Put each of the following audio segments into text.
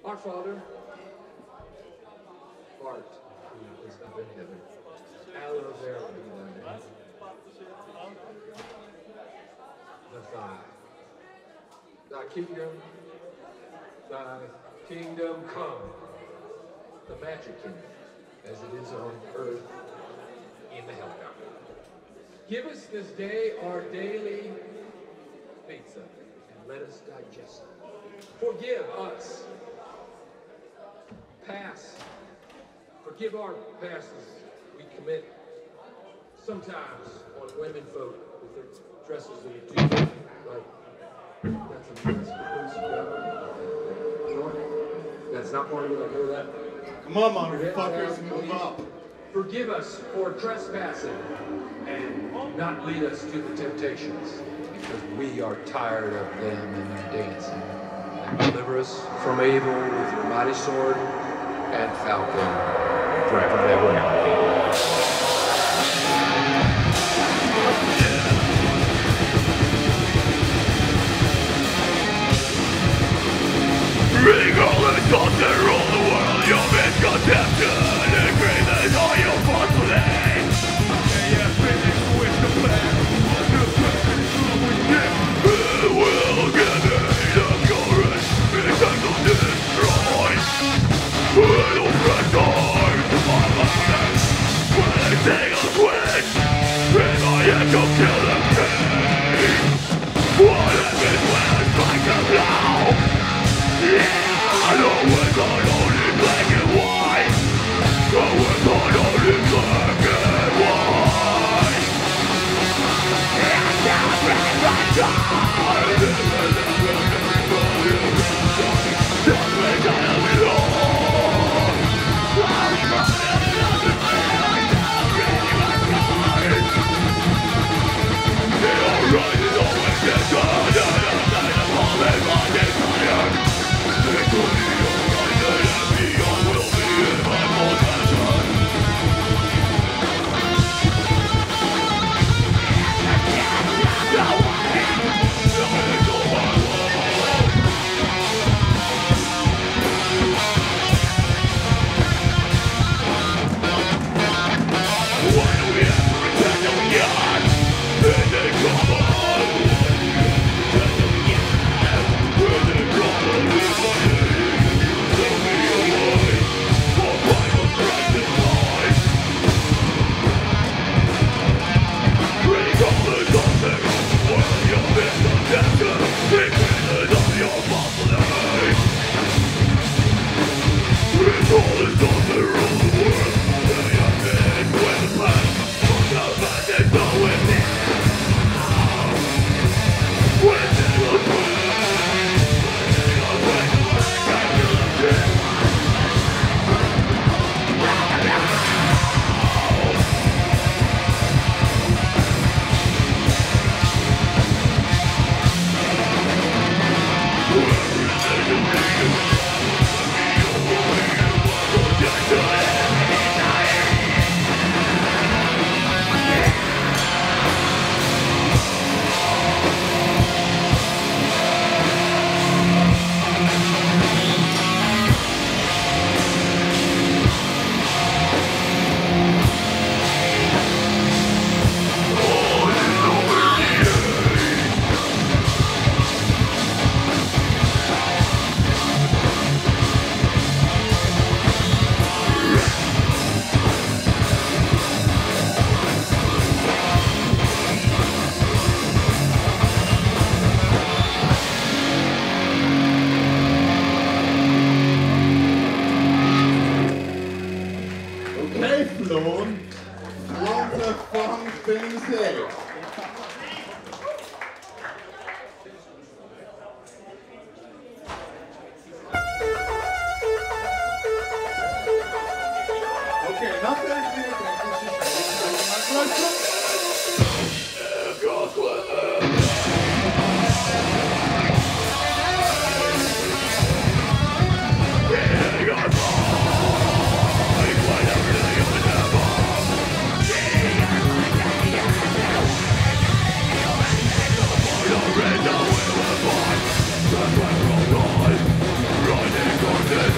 Our Father, art who is up in heaven, hallowed be thy name. Thy kingdom come, the magic kingdom, as it is on earth in the helicopter. Give us this day our daily pizza, and let us digest it. Forgive us. Forgive our passes we commit sometimes on women folk with their dresses that are too big. Like, that's a that's not part of it, I know that. Come on, motherfuckers, move up. Forgive us for trespassing and not lead us to the temptations, because we are tired of them and their dancing. And deliver us from evil with your mighty sword and falcon forever and ever. Bring all the thoughts that rule the world, your misconception, and greatness all your thoughts today. Yeah, finish with the plan. The person who will give me the chorus, eternal destroyed. Will return to my life. When they sing a switch, and I have to kill the king. What if it was like a blow? Yeah, I know it's not only black and white. No, it's not only black and white. Riding on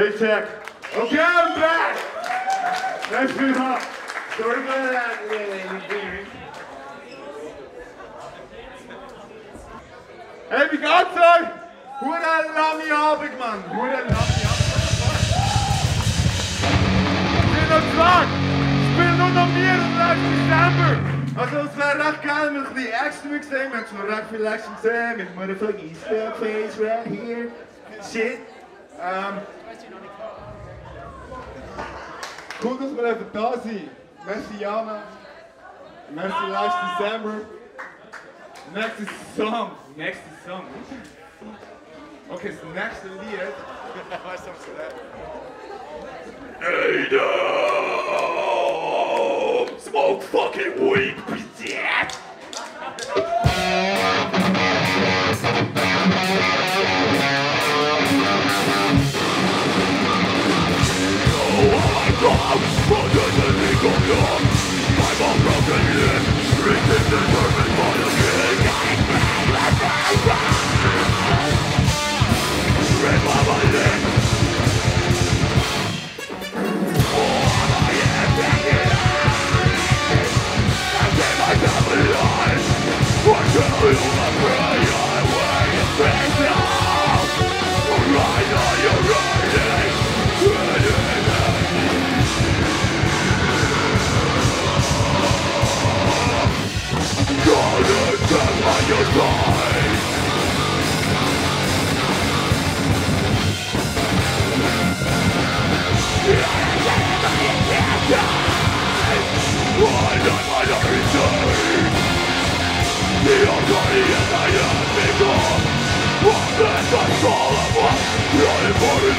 Ready, check. Okay, I'm back! Let's do it up. Sorry about that. Hey, wie geht's euch? Hoe een lange Abend, man. Hoe een lange Abend. Ich bin noch stark. Ich bin nur noch 34 Dezember. Also es wäre recht geil, wenn wir ein bisschen Action sehen. Wir haben schon recht viel Action gesehen. Mit motherfucking face right here. Shit. Cool, dass wir even da sind. Merci Jana. Merci Last December. Nächste Song. Okay, das nächste Lied. Was sagst du da? Hey, no! Smoke fucking weed, bitch! I'm a broken limb, written determined by the king. Red by my lips. Oh, I am taking I gave my family life. I tell you my prayer, I wait and face now. Right on your writing. Gonna turn on your side. Why not my return? The authority as I have become. What that's my soul of what your important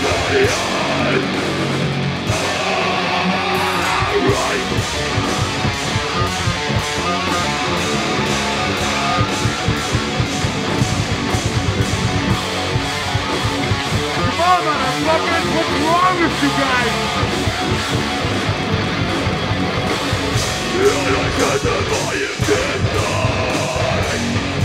right. Come on, motherfuckers! What's wrong with you guys? And I said that I am dead tonight.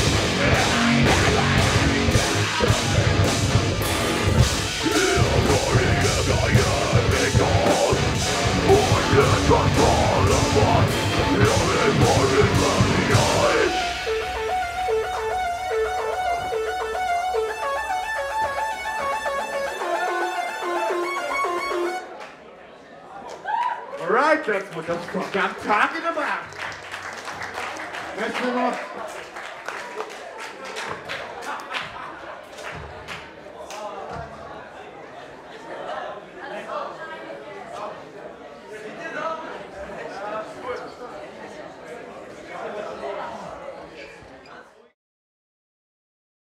You're worrying as I am because I can't control the one. You're important bloody eyes. Alright, that's what I'm talking about. Let's move on.